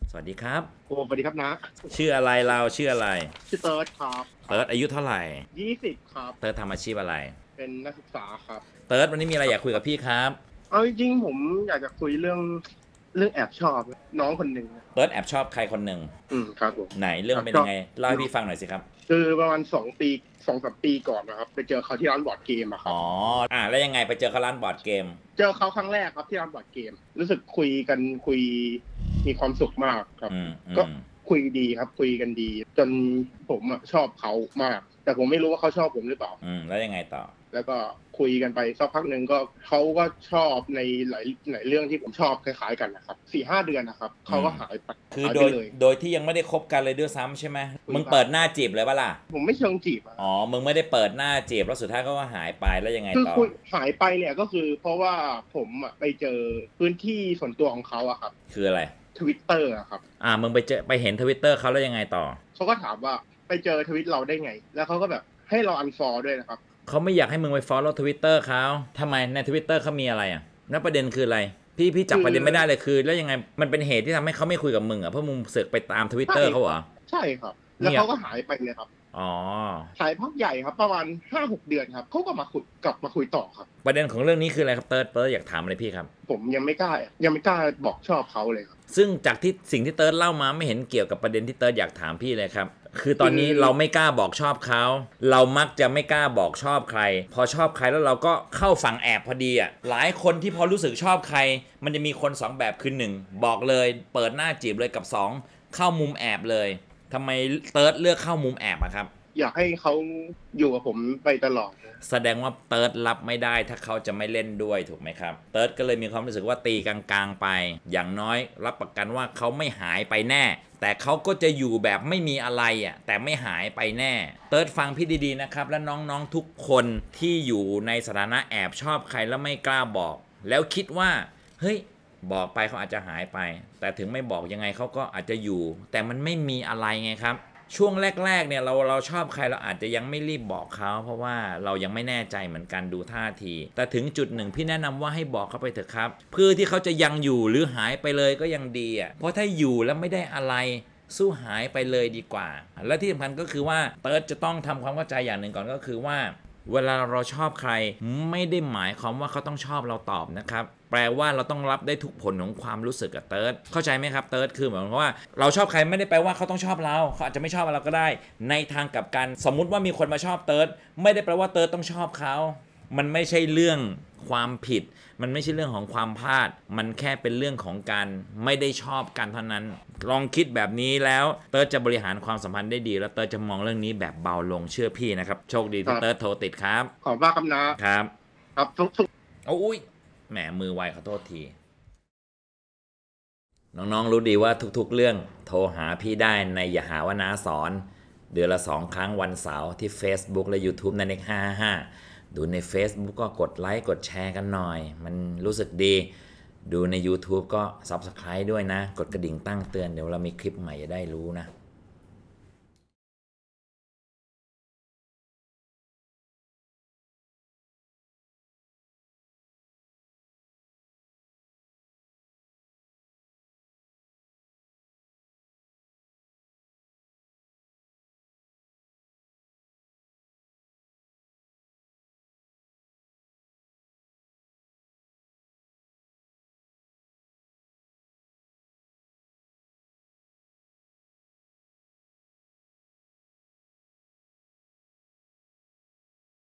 สวัสดีครับโอ้สวัสดีครับนะชื่ออะไรเราชื่ออะไรชื่อเติร์ดครับเติร์ดอายุเท่าไหร่ 20ครับเติร์ดทำอาชีพอะไรเป็นนักศึกษาครับเติร์ดวันนี้มีอะไรอยากคุยกับพี่ครับเอาจริงๆผมอยากจะคุยเรื่องแอบชอบน้องคนหนึ่งเติร์ดแอบชอบใครคนหนึ่งครับผมไหนเรื่องเป็นยังไงเล่าให้พี่ฟังหน่อยสิครับคือประมาณ2 ปี2-3 ปีก่อนนะครับไปเจอเขาที่ร้านบอร์ดเกมอะครับอ๋อแล้วยังไงไปเจอเขาร้านบอร์ดเกมเจอเขาครั้งแรกครับที่ร้านบอร์ดเกมรู้สึกคุยมีความสุขมากครับก็คุยดีครับคุยกันดีจนผมชอบเขามากแต่ผมไม่รู้ว่าเขาชอบผมหรือเปล่าแล้วยังไงต่อแล้วก็คุยกันไปสักพักหนึ่งก็เขาก็ชอบในหลายเรื่องที่ผมชอบคล้ายๆกันนะครับ4-5 เดือนนะครับเขาก็หายไปคือโดยที่ยังไม่ได้คบกันเลยด้วยซ้ำใช่ไหมมึงเปิดหน้าจีบเลยปะล่ะผมไม่เชิงจีบมึงไม่ได้เปิดหน้าจีบแล้วสุดท้ายก็หายไปแล้วยังไงต่อคือหายไปเนี่ยก็คือเพราะว่าผมไปเจอพื้นที่ส่วนตัวของเขาอะครับคืออะไร Twitter อะครับมึงไปเห็น Twitter เขาแล้วยังไงต่อเขาก็ถามว่าไปเจอทวิตเราได้ไงแล้วเขาก็แบบให้เราอันฟอลด้วยนะครับเขาไม่อยากให้มึงไป follow Twitter เขาทำไมใน Twitter เขามีอะไรแล้วประเด็นคืออะไรพี่จับประเด็นไม่ได้เลยคือแล้วยังไงมันเป็นเหตุที่ทำให้เขาไม่คุยกับมึงเพราะมึงเสือกไปตาม Twitter เขาเหรอใช่ครับแล้วเขาก็หายไปเลยครับหายพักใหญ่ครับประมาณ 5-6 เดือนครับเขาก็กลับมาคุยต่อครับประเด็นของเรื่องนี้คืออะไรครับเติร์ดอยากถามอะไรพี่ครับผมยังไม่กล้าบอกชอบเขาเลยครับซึ่งจากที่สิ่งที่เติร์ดเล่ามาไม่เห็นเกี่ยวกับประเด็นที่เติร์ดอยากถามพี่เลยครับคือตอนนี้เราไม่กล้าบอกชอบเขาเรามักจะไม่กล้าบอกชอบใครพอชอบใครแล้วเราก็เข้าฝั่งแอบพอดีหลายคนที่พอรู้สึกชอบใครมันจะมีคน2แบบคือ1บอกเลยเปิดหน้าจีบเลยกับ2เข้ามุมแอบเลยทำไมเติร์ดเลือกเข้ามุมแอบครับอยากให้เขาอยู่กับผมไปตลอดแสดงว่าเติร์ดรับไม่ได้ถ้าเขาจะไม่เล่นด้วยถูกไหมครับเติร์ดก็เลยมีความรู้สึกว่าตีกลางๆไปอย่างน้อยรับประกันว่าเขาไม่หายไปแน่แต่เขาก็จะอยู่แบบไม่มีอะไรแต่ไม่หายไปแน่เติร์ดฟังพี่ดีๆนะครับและน้องๆทุกคนที่อยู่ในสถานะแอบชอบใครแล้วไม่กล้าบอกแล้วคิดว่าเฮ้ยบอกไปเขาอาจจะหายไปแต่ถึงไม่บอกยังไงเขาก็อาจจะอยู่แต่มันไม่มีอะไรไงครับช่วงแรกๆเนี่ยเราชอบใครเราอาจจะยังไม่รีบบอกเขาเพราะว่าเรายังไม่แน่ใจเหมือนกันดูท่าทีแต่ถึงจุดหนึ่งพี่แนะนำว่าให้บอกเขาไปเถอะครับเพื่อที่เขาจะยังอยู่หรือหายไปเลยก็ยังดีเพราะถ้าอยู่แล้วไม่ได้อะไรสู้หายไปเลยดีกว่าและที่สำคัญก็คือว่าเติร์ดจะต้องทำความเข้าใจอย่างหนึ่งก่อนก็คือว่าเวลาเราชอบใครไม่ได้หมายความว่าเขาต้องชอบเราตอบนะครับแปลว่าเราต้องรับได้ทุกผลของความรู้สึกกับเติร์ดเข้าใจไหมครับเติร์ดคือเหมือนว่าเราชอบใครไม่ได้แปลว่าเขาต้องชอบเราเขาอาจจะไม่ชอบเราก็ได้ในทางกลับกันสมมุติว่ามีคนมาชอบเติร์ดไม่ได้แปลว่าเติร์ดต้องชอบเขามันไม่ใช่เรื่องความผิดมันไม่ใช่เรื่องของความพลาดมันแค่เป็นเรื่องของการไม่ได้ชอบกันเท่านั้นลองคิดแบบนี้แล้วเติร์ดจะบริหารความสัมพันธ์ได้ดีแล้วเติร์ดจะมองเรื่องนี้แบบเบาลงเชื่อพี่นะครับโชคดีที่เติร์ดโทรติดครับขอบคุณมากครับนะครับอุ้ยแหมมือไวขอโทษทีน้องๆรู้ดีว่าทุกๆเรื่องโทรหาพี่ได้ในอย่าหาว่าน้าสอนเดือนละ2 ครั้งวันเสาร์ที่ Facebook และ YouTube นันเอก555ดูใน Facebook ก็กดไลค์กดแชร์กันหน่อยมันรู้สึกดีดูใน YouTube ก็ Subscribe ด้วยนะกดกระดิ่งตั้งเตือนเดี๋ยวเรามีคลิปใหม่จะได้รู้นะ